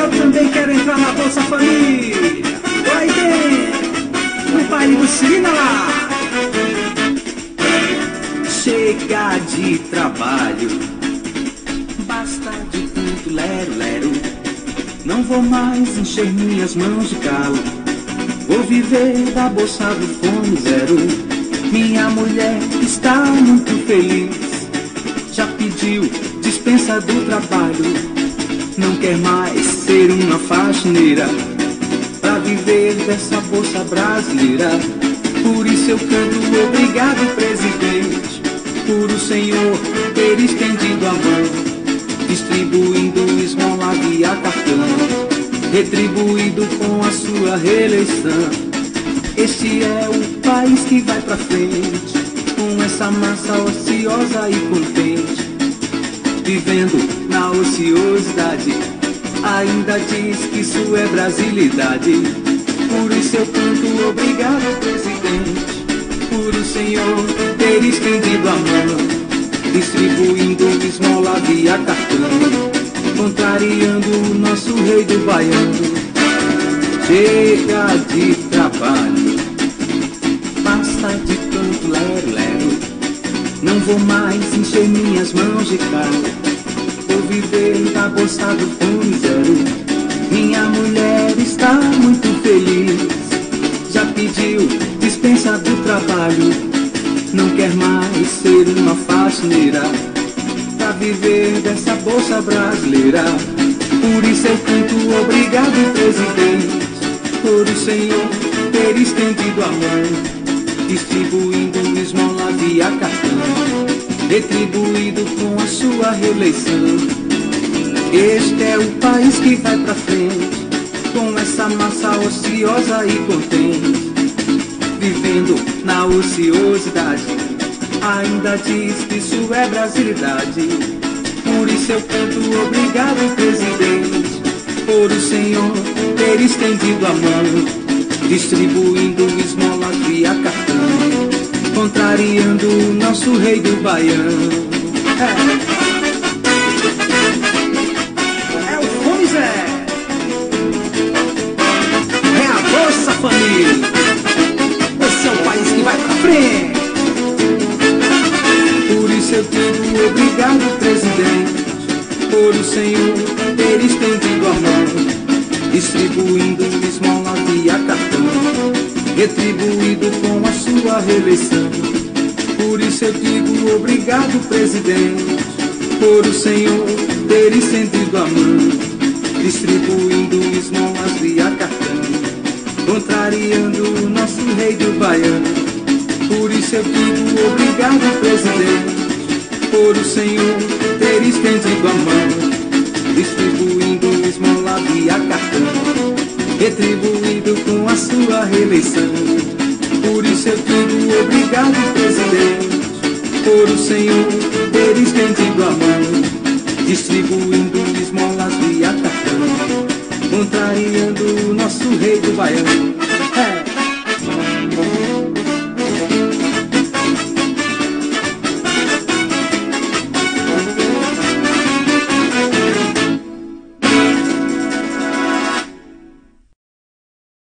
Eu também quero entrar na Bolsa Família. Vai dentro, no baile do Sirina lá. Chega de trabalho, basta de tanto lero-lero. Não vou mais encher minhas mãos de calo. Vou viver da bolsa do Fome Zero. Minha mulher está muito feliz. Já pediu dispensa do trabalho. Não quer mais ser uma faxineira pra viver dessa bolsa brasileira. Por isso eu canto obrigado, presidente, por o senhor ter estendido a mão, distribuindo esmola via cartão, retribuído com a sua reeleição. Este é o país que vai pra frente, com essa massa ociosa e contente, vivendo na ociosidade, ainda diz que isso é brasilidade. Por isso eu canto obrigado, presidente, por o senhor ter estendido a mão, distribuindo esmola via cartão, contrariando o nosso rei do baiano. Chega de trabalho, basta de tanto lero-lero. Não vou mais encher minhas mãos de calo. Vou viver da bolsa do Fome Zero. Minha mulher está muito feliz. Já pediu dispensa do trabalho. Não quer mais ser uma faxineira pra viver dessa bolsa brasileira. Por isso eu canto obrigado, presidente, por o senhor ter estendido a mão, distribuindo esmola via cartão, retribuído com a sua reeleição. Este é o país que vai pra frente, com essa massa ociosa e contente, vivendo na ociosidade, ainda diz que isso é brasilidade. Por isso eu canto obrigado, presidente, por o senhor ter estendido a mão, distribuindo esmola via cartão, contrariando o nosso rei do baiano. É o Fome Zero, é a Bolsa Família. Esse é o país que vai pra frente. Por isso eu digo obrigado, presidente, por o senhor ter estendido a mão, distribuindo esmola via cartão, retribuído com a sua reeleição. Por isso eu digo obrigado, presidente, por o senhor ter estendido a mão, distribuindo esmolas via cartão, contrariando o nosso rei do baiano. Por isso eu digo obrigado, presidente, por o senhor ter estendido a mão, distribuindo esmola via cartão, retribuído com a sua reeleição. Por isso eu digo obrigado, presidente, por o senhor ter estendido a mão, distribuindo esmolas via cartão, contrariando o nosso rei do baiano.